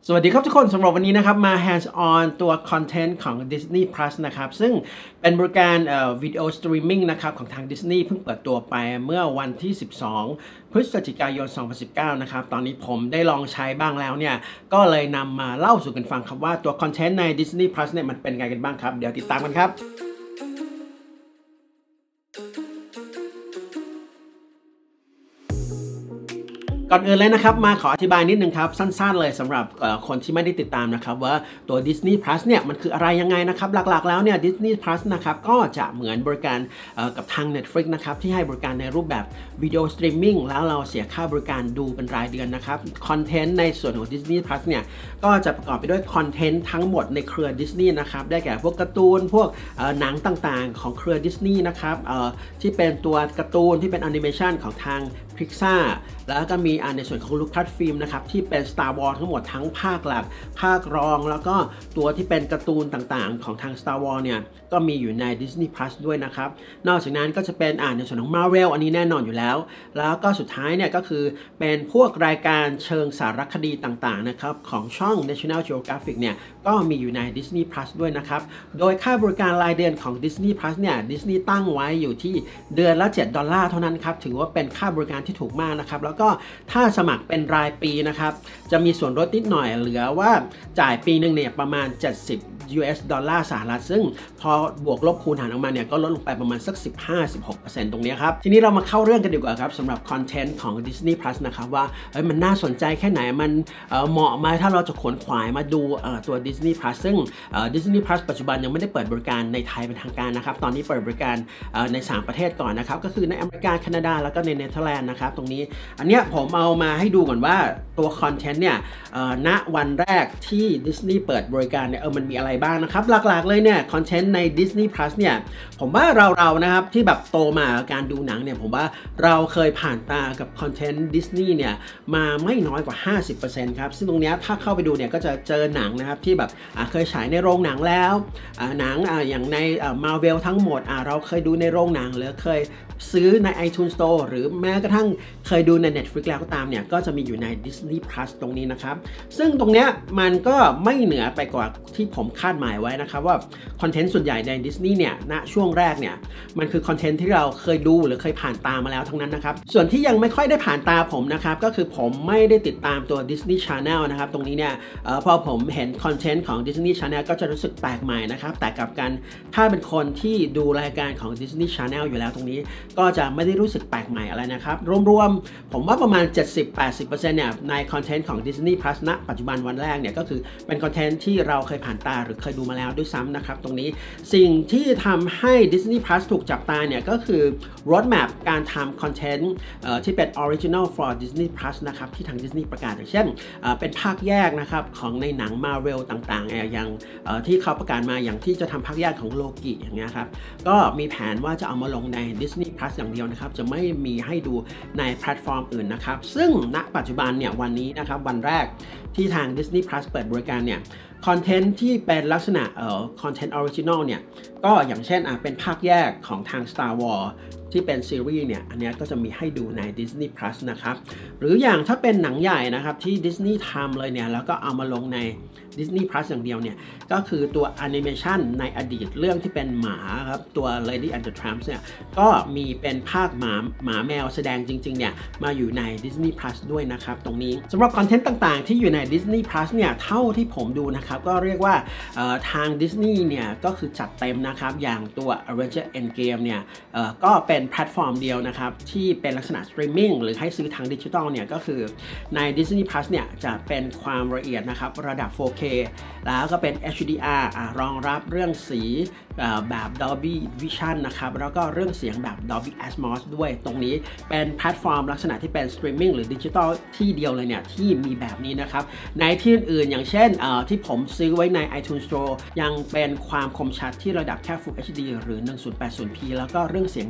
สวัสดีครับทุกคนสำหรับวันนี้นะครับมา hands on ตัวคอนเทนต์ของ Disney Plus นะครับซึ่งเป็นบริการวิดีโอสตรีมมิ่งนะครับของทาง Disney เพิ่งเปิดตัวไปเมื่อวันที่ 12 พฤศจิกายน 2019 นะครับตอนนี้ผมได้ลองใช้บ้างแล้วเนี่ยก็เลยนำมาเล่าสู่กันฟังครับว่าตัวคอนเทนต์ใน Disney Plus เนี่ยมันเป็นไงกันบ้างครับเดี๋ยวติดตามกันครับก่อนอื่นเลยนะครับมาขออธิบายนิดนึงครับสั้นๆเลยสำหรับคนที่ไม่ได้ติดตามนะครับว่าตัว Disney Plus เนี่ยมันคืออะไรยังไงนะครับหลักๆแล้วเนี่ย Disney Plus นะครับก็จะเหมือนบริการกับทาง Netflix นะครับที่ให้บริการในรูปแบบวิดีโอสตรีมมิ่งแล้วเราเสียค่าบริการดูเป็นรายเดือนนะครับคอนเทนต์ในส่วนของ Disney Plus เนี่ยก็จะประกอบไปด้วยคอนเทนต์ทั้งหมดในเครือ Disney นะครับได้แก่พวกการ์ตูนพวกหนังต่างๆของเครือ Disney นะครับที่เป็นตัวการ์ตูนที่เป็นแอนิเมชันของทาง Pixar แล้วก็มีในส่วนของ Lucasfilm นะครับที่เป็น Star Wars ทั้งหมดทั้งภาคหลักภาครองแล้วก็ตัวที่เป็นการ์ตูนต่างๆของทาง Star Wars เนี่ยก็มีอยู่ใน Disney Plus ด้วยนะครับนอกจากนั้นก็จะเป็นในส่วนของ Marvel อันนี้แน่นอนอยู่แล้วแล้วก็สุดท้ายเนี่ยก็คือเป็นพวกรายการเชิงสารคดีต่างๆนะครับของช่อง National Geographic เนี่ยก็มีอยู่ใน Disney Plus ด้วยนะครับโดยค่าบริการรายเดือนของ Disney Plus เนี่ย Disney ตั้งไว้อยู่ที่เดือนละ$7เท่านั้นครับถือว่าเป็นค่าบริการที่ถูกมากนะครับแล้วก็ถ้าสมัครเป็นรายปีนะครับจะมีส่วนลดนิดหน่อยเหลือว่าจ่ายปีหนึ่งเนี่ยประมาณ$70สหรัฐซึ่งพอบวกลบคูณหารออกมาเนี่ยก็ลดลงไปประมาณสัก 15-16% ตรงนี้ครับทีนี้เรามาเข้าเรื่องกันดีกว่าครับสำหรับคอนเทนต์ของ Disney Plus นะครับว่ามันน่าสนใจแค่ไหนมันเหมาะไหมถ้าเราจะขวนขวายมาดูตัว Disney Plus ซึ่ง Disney Plus ปัจจุบันยังไม่ได้เปิดบริการในไทยเป็นทางการนะครับตอนนี้เปิดบริการใน3ประเทศก่อนนะครับก็คือในอเมริกาแคนาดาแล้วก็ในเนเธอร์แลนด์นะครับตรงนี้อันเนี้ยผมเอามาให้ดูก่อนว่าตัวคอนเทนต์เนี่ยณวันแรกที่ Disney เปิดบริการเนี่ยมันมีอะไรบ้างนะครับหลักๆเลยเนี่ยคอนเทนต์ใน Disney Plus เนี่ยผมว่าเรานะครับที่แบบโตมาการดูหนังเนี่ยผมว่าเราเคยผ่านตากับคอนเทนต์ Disney เนี่ยมาไม่น้อยกว่า 50% ครับซึ่งตรงนี้ถ้าเข้าไปดูเนี่ยก็จะเจอหนังนะครับที่แบบเคยฉายในโรงหนังแล้วหนังอย่างในMarvel ทั้งหมดเราเคยดูในโรงหนังหรือเคยซื้อใน iTunes Store หรือแม้กระทั่งเคยดูใน Netflix แล้วก็ตามเนี่ยก็จะมีอยู่ใน Disney Plus ตรงนี้นะครับซึ่งตรงเนี้ยมันก็ไม่เหนือไปกว่าที่ผมคาดหมายไว้นะครับว่าคอนเทนต์ส่วนใหญ่ใน Disney เนี่ยณช่วงแรกเนี่ยมันคือคอนเทนต์ที่เราเคยดูหรือเคยผ่านตามาแล้วทั้งนั้นนะครับส่วนที่ยังไม่ค่อยได้ผ่านตาผมนะครับก็คือผมไม่ได้ติดตามตัว Disney Channel นะครับตรงนี้เนี่ยพอผมเห็นคอนเทนต์ของ Disney Channel ก็จะรู้สึกแปลกใหม่นะครับแต่กับกันถ้าเป็นคนที่ดูรายการของ Disney Channel อยู่แล้วตรงนี้ก็จะไม่ได้รู้สึกแปลกใหม่อะไรนะครับรวมๆผมว่าประมาณ 70-80% เนี่ยในคอนเทนต์ของ Disney Plus ณปัจจุบันวันแรกเนี่ยก็คือเป็นคอนเทนต์ที่เราเคยผ่านตาหรือเคยดูมาแล้วด้วยซ้ำนะครับตรงนี้สิ่งที่ทำให้ Disney Plus ถูกจับตาเนี่ยก็คือ roadmap การทำคอนเทนต์ที่เป็น original for Disney Plus นะครับที่ทาง Disney ประกาศอย่างเช่นเป็นภาคแยกนะครับของในหนัง Marvel ต่างๆอย่างที่เขาประกาศมาอย่างที่จะทำภาคแยกของโลกิอย่างเงี้ยครับก็มีแผนว่าจะเอามาลงใน Disney Plus อย่างเดียวนะครับจะไม่มีให้ดูในแพลตฟอร์มอื่นนะครับซึ่งณปัจจุบันเนี่ยวันนี้นะครับวันแรกที่ทาง Disney Plus เปิดบริการเนี่ยคอนเทนต์ที่เป็นลักษณะคอนเทนต์ออริจินอลเนี่ยก็อย่างเช่นเป็นภาคแยกของทาง Star Wars ที่เป็นซีรีส์เนี่ยอันนี้ก็จะมีให้ดูใน Disney Plus นะครับหรืออย่างถ้าเป็นหนังใหญ่นะครับที่ Disney ทำเลยเนี่ยแล้วก็เอามาลงใน Disney Plus อย่างเดียวเนี่ยก็คือตัวแอนิเมชันในอดีตเรื่องที่เป็นหมาครับตัว Lady and the Tramp เนี่ยก็มีเป็นภาคหมาแมวแสดงจริงๆเนี่ยมาอยู่ใน Disney Plus ด้วยนะครับตรงนี้สำหรับคอนเทนต์ต่างๆที่อยู่ใน Disney Plus เนี่ยเท่าที่ผมดูนะครับก็เรียกว่าทาง Disney เนี่ยก็คือจัดเต็มนะครับอย่างตัว Avengers Endgame เนี่ยก็เป็นแพลตฟอร์มเดียวนะครับที่เป็นลักษณะสตรีมมิ่งหรือให้ซื้อทางดิจิทัลเนี่ยก็คือใน Disney Plus เนี่ยจะเป็นความละเอียดนะครับระดับ 4K แล้วก็เป็น HDR รองรับเรื่องสีแบบ Dolby Vision นะครับแล้วก็เรื่องเสียงแบบ Dolby Atmos ด้วยตรงนี้เป็นแพลตฟอร์มลักษณะที่เป็นสตรีมมิ่งหรือดิจิทัลที่เดียวเลยเนี่ยที่มีแบบนี้นะครับในที่อื่นอย่างเช่นที่ผมซื้อไว้ใน iTunes Store ยังเป็นความคมชัดที่ระดับแค่ Full HD หรือ 1080p แล้วก็เรื่องเสียงเนี่ย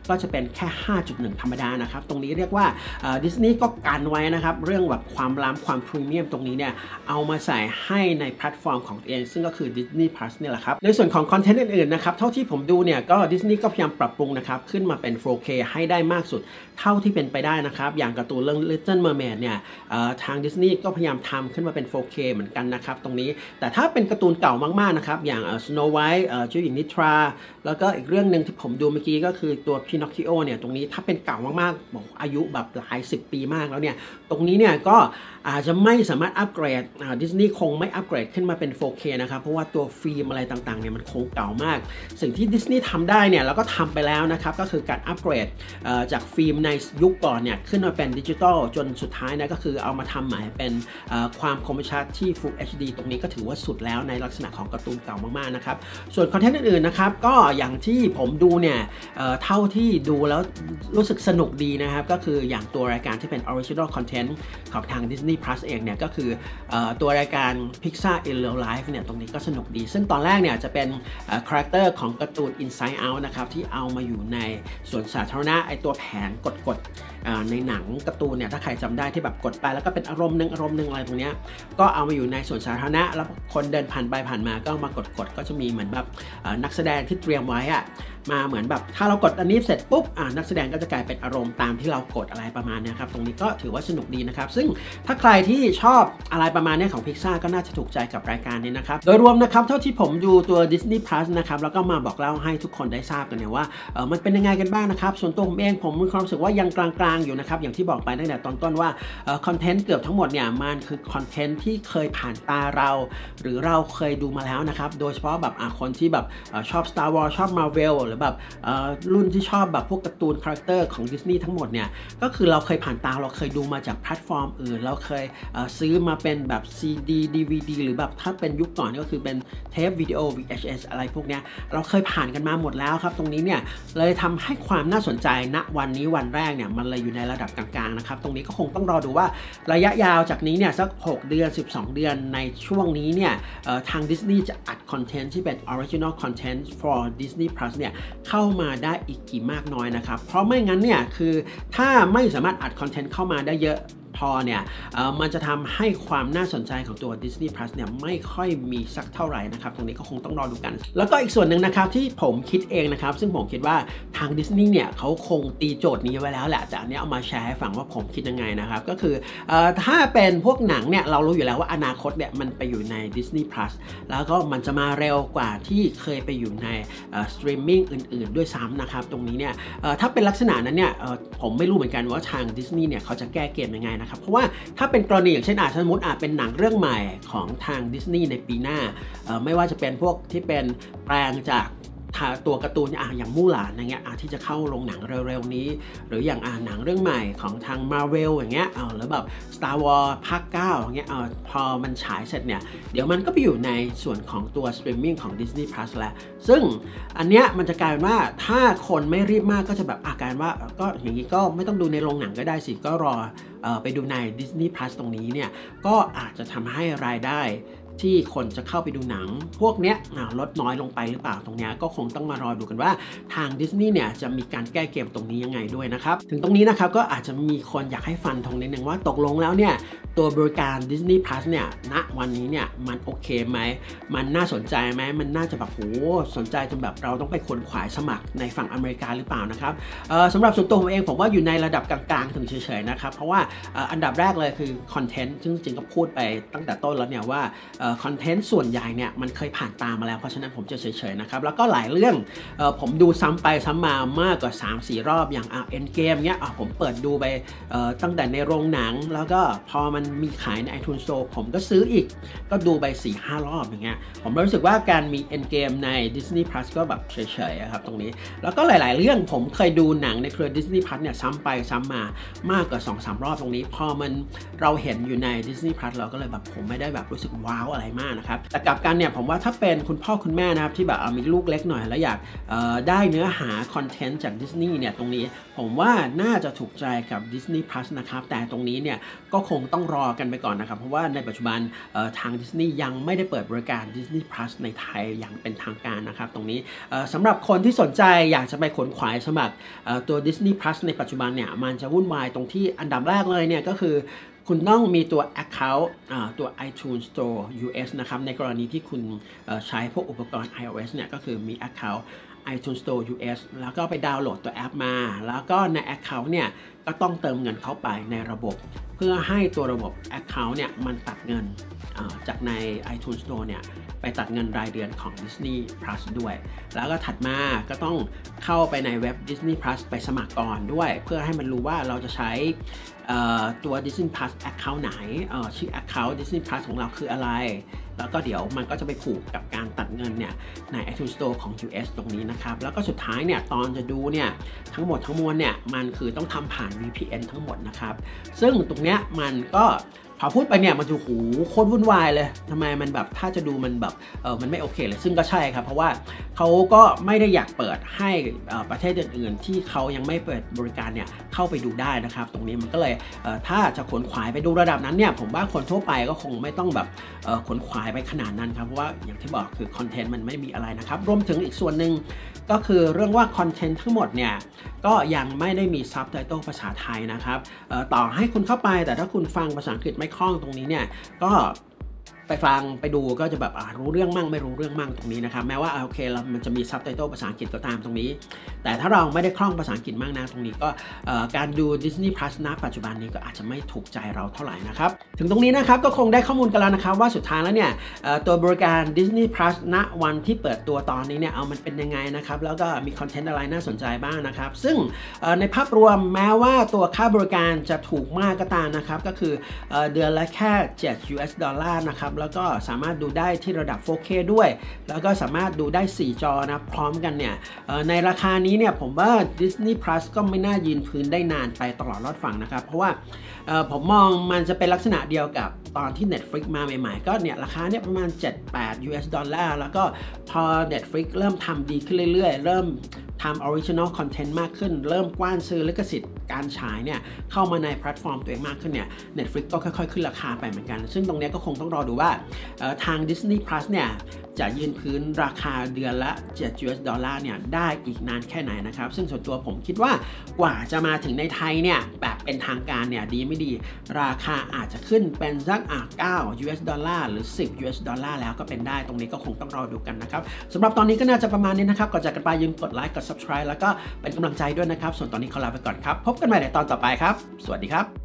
ก็จะเป็นแค่ 5.1 ธรรมดานะครับตรงนี้เรียกว่าดิสนีย์ก็กันไว้นะครับเรื่องแบบความล้ำความพรีเมียมตรงนี้เนี่ยเอามาใส่ให้ในแพลตฟอร์มของตัวเองซึ่งก็คือ Disney Plus นี่แหละครับในส่วนของคอนเทนต์อื่นๆนะครับเท่าที่ผมดูเนี่ยก็ดิสนีย์ก็พยายามปรับปรุงนะครับขึ้นมาเป็น 4K ให้ได้มากสุดเท่าที่เป็นไปได้นะครับอย่างการ์ตูนเรื่อง Little Mermaid เนี่ยทางดิสนีย์ก็พยายามทำขึ้นมาเป็น 4K เหมือนกันนะครับตรงนี้แต่ถ้าเป็นการ์ตูนเก่ามากๆนะครับอย่างSnow White เจ้าหญิงนิทราแล้วก็อีกเรื่องนึงที่ผมดูเมื่อกี้ก็คือตัว Pinocchio เนี่ยตรงนี้ถ้าเป็นเก่ามากๆบอกอายุแบบหลาย10 ปีมากแล้วเนี่ยตรงนี้เนี่ยก็อาจจะไม่สามารถอัปเกรดดิสนีย์คงไม่อัปเกรดขึ้นมาเป็น 4K นะครับเพราะว่าตัวฟิล์มอะไรต่างๆเนี่ยมันคงเก่ามากสิ่งที่ดิสนีย์ทำได้เนี่ยแล้วก็ทำไปแล้วนะครับก็คือการอัปเกรดจากฟิล์มในยุคก่อนเนี่ยขึ้นมาเป็นดิจิตอลจนสุดท้ายนะก็คือเอามาทำใหม่เป็นความคมชัดที่ Full HD ตรงนี้ก็ถือว่าสุดแล้วในลักษณะของการ์ตูนเก่ามากๆนะครับส่วนคอนเทนต์อื่นๆนะครับก็อย่างที่ผมดูเนี่ยเท่าที่ดูแล้วรู้สึกสนุกดีนะครับก็คืออย่างตัวรายการที่เป็น Original Content ของทาง Disney Plus เองเนี่ยก็คือตัวรายการ Pixar in Real Life เนี่ยตรงนี้ก็สนุกดีซึ่งตอนแรกเนี่ยจะเป็นคาแรคเตอร์ของการ์ตูน Inside Out นะครับที่เอามาอยู่ในสวนสาธารณะไอตัวแผนกดในหนังการ์ตูนเนี่ยถ้าใครจำได้ที่แบบกดไปแล้วก็เป็นอารมณ์หนึ่งอะไรตรงนี้ก็เอามาอยู่ในสวนสาธารณะแล้วคนเดินผ่านไปผ่านมาก็มากดก็จะมีเหมือนแบบนักแสดงที่เตรียมไว้มาเหมือนแบบถ้าเรากดอันนี้เสร็จปุ๊บนักแสดงก็จะกลายเป็นอารมณ์ตามที่เรากดอะไรประมาณนี้ครับตรงนี้ก็ถือว่าสนุกดีนะครับซึ่งถ้าใครที่ชอบอะไรประมาณนี้ของ Pixar ก็น่าจะถูกใจกับรายการนี้นะครับโดยรวมนะครับเท่าที่ผมดูตัว Disney Plus นะครับแล้วก็มาบอกเล่าให้ทุกคนได้ทราบกันเนี่ยว่ามันเป็นยังไงกันบ้างนะครับส่วนตัวผมเองผมมีความรู้สึกว่ายังกลางๆอยู่นะครับอย่างที่บอกไปตั้งแต่ตอนต้นว่าคอนเทนต์เกือบทั้งหมดเนี่ยมันคือคอนเทนต์ที่เคยผ่านตาเราหรือเราเคยดูมาแล้วนะครับโดยเฉพาะแบบคนที่แบบชอบ Star Wars ชอบ Marvel หรือแบบรุ่นที่ชอบแบบพวกการ์ตูนคาแรคเตอร์ของดิสนีย์ทั้งหมดเนี่ยก็คือเราเคยผ่านตาเราเคยดูมาจากแพลตฟอร์มอื่นเราเคยซื้อมาเป็นแบบ CD DVD หรือแบบถ้าเป็นยุคก่อนก็คือเป็นเทปวิดีโอ VHS อะไรพวกนี้เราเคยผ่านกันมาหมดแล้วครับตรงนี้เนี่ยเลยทำให้ความน่าสนใจณวันนี้วันแรกเนี่ยมันเลยอยู่ในระดับกลางๆนะครับตรงนี้ก็คงต้องรอดูว่าระยะยาวจากนี้เนี่ยสัก6 เดือน12 เดือนในช่วงนี้เนี่ยทางดิสนีย์จะอัดคอนเทนต์ที่เป็น Original Content for Disney Plus เนี่ยเข้ามาได้อีกกี่มากน้อยนะครับเพราะไม่งั้นเนี่ยคือถ้าไม่สามารถอัดคอนเทนต์เข้ามาได้เยอะพอเนี่ยมันจะทำให้ความน่าสนใจของตัว Disney Plus เนี่ยไม่ค่อยมีสักเท่าไหร่นะครับตรงนี้ก็คงต้องรอดูกันแล้วก็อีกส่วนหนึ่งนะครับที่ผมคิดเองนะครับซึ่งผมคิดว่าทาง Disney เนี่ยเขาคงตีโจทย์นี้ไว้แล้วแหละแต่อันนี้เอามาแชร์ให้ฟังว่าผมคิดยังไงนะครับก็คือถ้าเป็นพวกหนังเนี่ยเรารู้อยู่แล้วว่าอนาคตเนี่ยมันไปอยู่ใน Disney Plus แล้วก็มันจะมาเร็วกว่าที่เคยไปอยู่ในสตรีมมิ่งอื่นๆด้วยซ้ำนะครับตรงนี้เนี่ยถ้าเป็นลักษณะนั้นเนี่ยผมไม่รู้เหมือนกันว่าทาง Disney เนี่ยเขาจะแก้เกมยังไงเพราะว่าถ้าเป็นกรณีอย่างเช่นสมมติเป็นหนังเรื่องใหม่ของทางดิสนีย์ในปีหน้าไม่ว่าจะเป็นพวกที่เป็นแปลงจากตัวการ์ตูนอย่างมู่หลานอย่างเงี้ยที่จะเข้าโรงหนังเร็วๆนี้หรืออย่างหนังเรื่องใหม่ของทาง Marvel อย่างเงี้ยหรือแบบ Star Wars ภาค 9อย่างเงี้ยพอมันฉายเสร็จเนี่ยเดี๋ยวมันก็ไปอยู่ในส่วนของตัวสตรีมมิ่งของ Disney Plus แล้วซึ่งอันเนี้ยมันจะกลายเป็นว่าถ้าคนไม่รีบมากก็จะแบบกลายว่าก็อย่างนี้ก็ไม่ต้องดูในโรงหนังก็ได้สิก็รอไปดูใน Disney Plus ตรงนี้เนี่ยก็อาจจะทำให้รายได้ที่คนจะเข้าไปดูหนังพวกเนี้ยลดน้อยลงไปหรือเปล่าตรงนี้ก็คงต้องมารอดูกันว่าทางดิสนีย์เนี่ยจะมีการแก้เกมตรงนี้ยังไงด้วยนะครับถึงตรงนี้นะครับก็อาจจะมีคนอยากให้ฟันธงนิดนึงว่าตกลงแล้วเนี่ยตัวบริการ Disney Plus เนี่ยณวันนี้เนี่ยมันโอเคไหมมันน่าสนใจไหมมันน่าจะแบบโหสนใจจนแบบเราต้องไปขวนขวายสมัครในฝั่งอเมริกาหรือเปล่านะครับสำหรับส่วนตัวผมเองผมว่าอยู่ในระดับกลางๆถึงเฉยๆนะครับเพราะว่าอันดับแรกเลยคือคอนเทนต์ซึ่งจริงก็พูดไปตั้งแต่ต้นแล้วเนี่ยว่าคอนเทนต์ส่วนใหญ่เนี่ยมันเคยผ่านตามาแล้วเพราะฉะนั้นผมจะเฉยๆนะครับแล้วก็หลายเรื่องผมดูซ้ำไปซ้ำมามากกว่า 3-4 รอบอย่างEndgame เนี้ยผมเปิดดูไปตั้งแต่ในโรงหนังแล้วก็พอมันมีขายใน iTunes Store ผมก็ซื้ออีกก็ดูไป 4-5 รอบอย่างเงี้ยผมรู้สึกว่าการมี Endgame ใน Disney Plus ก็แบบเฉยๆครับตรงนี้แล้วก็หลายๆเรื่องผมเคยดูหนังในเครือ Disney Plus เนี่ยซ้ำไปซ้ำมามากกว่า 2-3 รอบตรงนี้พอมันเราเห็นอยู่ใน Disney Plus เราก็เลยแบบผมไม่ได้แบบรู้สึกว้าวอะไรมากนะครับแต่กลับกันเนี่ยผมว่าถ้าเป็นคุณพ่อคุณแม่นะครับที่แบบมีลูกเล็กหน่อยแล้วอยากได้เนื้อหาคอนเทนต์จากดิสนีย์เนี่ยตรงนี้ผมว่าน่าจะถูกใจกับ Disney Plus นะครับแต่ตรงนี้เนี่ยก็คงต้องรอกันไปก่อนนะครับเพราะว่าในปัจจุบันทาง Disney ยังไม่ได้เปิดบริการ Disney Plus ในไทยอย่างเป็นทางการนะครับตรงนี้สำหรับคนที่สนใจอยากจะไปขวนขวายสมัครตัว Disney Plus ในปัจจุบันเนี่ยมันจะวุ่นวายตรงที่อันดับแรกเลยเนี่ยก็คือคุณต้องมีตัว Account ตัว iTunes Store US นะครับในกรณีที่คุณใช้พวกอุปกรณ์ iOS เนี่ยก็คือมี Account iTunes Store US แล้วก็ไปดาวน์โหลดตัวแอปมาแล้วก็ใน Account เนี่ยก็ต้องเติมเงินเข้าไปในระบบเพื่อให้ตัวระบบ Account เนี่ยมันตัดเงินจากใน iTunes Store เนี่ยไปตัดเงินรายเดือนของ Disney Plus ด้วยแล้วก็ถัดมาก็ต้องเข้าไปในเว็บ Disney Plus ไปสมัครก่อนด้วยเพื่อให้มันรู้ว่าเราจะใช้ตัว Disney Plus Account ไหนชื่อ Account Disney Plus ของเราคืออะไรแล้วก็เดี๋ยวมันก็จะไปผูกกับการตัดเงินเนี่ยใน iTunes Store ของ US ตรงนี้นะครับแล้วก็สุดท้ายเนี่ยตอนจะดูเนี่ยทั้งหมดทั้งมวลเนี่ยมันคือต้องทำผ่าน VPN ทั้งหมดนะครับซึ่งตรงเนี้ยมันก็พอพูดไปเนี่ยมันจะโหโคตรวุ่นวายเลยทำไมมันแบบถ้าจะดูมันแบบมันไม่โอเคเลยซึ่งก็ใช่ครับเพราะว่าเขาก็ไม่ได้อยากเปิดให้ประเทศอื่นๆที่เขายังไม่เปิดบริการเนี่ยเข้าไปดูได้นะครับตรงนี้มันก็เลยถ้าจะขนขวายไปดูระดับนั้นเนี่ยผมว่าคนทั่วไปก็คงไม่ต้องแบบขนขวายไปขนาดนั้นครับเพราะว่าอย่างที่บอกคือคอนเทนต์มันไม่มีอะไรนะครับรวมถึงอีกส่วนหนึ่งก็คือเรื่องว่าคอนเทนต์ทั้งหมดเนี่ยก็ยังไม่ได้มีซับไตเติลภาษาไทยนะครับต่อให้คุณเข้าไปแต่ถ้าคุณฟังภาษาอังกฤษไม่คล่องตรงนี้เนี่ยก็ไปฟังไปดูก็จะแบบรู้เรื่องมั่งไม่รู้เรื่องมั่งตรงนี้นะครับแม้ว่าโอเคมันจะมีซับไตเติลภาษาอังกฤษก็ตามตรงนี้แต่ถ้าเราไม่ได้คล่องภาษาอังกฤษมากนะตรงนี้ก็การดู Disney Plus ณปัจจุบันนี้ก็อาจจะไม่ถูกใจเราเท่าไหร่นะครับถึงตรงนี้นะครับก็คงได้ข้อมูลกันแล้วนะครับว่าสุดท้ายแล้วเนี่ยตัวบริการ Disney Plus ณวันที่เปิดตัวตอนนี้เนี่ยมันเป็นยังไงนะครับแล้วก็มีคอนเทนต์อะไรน่าสนใจบ้างนะครับซึ่งในภาพรวมแม้ว่าตัวค่าบริการจะถูกมากก็ตามนะครับก็คือเดือนละแค่$7นะครับแล้วก็สามารถดูได้ที่ระดับ 4K ด้วยแล้วก็สามารถดูได้4จอนะพร้อมกันเนี่ยในราคานี้เนี่ยผมว่า Disney Plus ก็ไม่น่ายืนพื้นได้นานไปตลอดรอดฝั่งนะครับเพราะว่าผมมองมันจะเป็นลักษณะเดียวกับตอนที่ Netflix มาใหม่ๆก็เนี่ยราคาเนี่ยประมาณ$7-8แล้วก็พอ Netflix เริ่มทำดีขึ้นเรื่อยๆเริ่มทำ original content มากขึ้นเริ่มกว้านซื้อลิขสิทธิ์การฉายเนี่ยเข้ามาในแพลตฟอร์มตัวเองมากขึ้นเนี่ย Netflix ก็ค่อยๆขึ้นราคาไปเหมือนกันซึ่งตรงนี้ก็คงต้องรอดูว่าทาง Disney Plus เนี่ยจะยืนพื้นราคาเดือนละ$7เนี่ยได้อีกนานแค่ไหนนะครับซึ่งส่วนตัวผมคิดว่ากว่าจะมาถึงในไทยเนี่ยแบบเป็นทางการเนี่ยดีไม่ดีราคาอาจจะขึ้นเป็นสัก$9หรือ$10แล้วก็เป็นได้ตรงนี้ก็คงต้องรอดูกันนะครับสำหรับตอนนี้ก็น่าจะประมาณนี้นะครับก่อนจากกันไปอย่าลืมกดไลค์กด Subscribe แล้วก็เป็นกำลังใจด้วยนะครับส่วนตอนนี้ขอลาไปก่อนครับพบกันใหม่ในตอนต่อไปครับสวัสดีครับ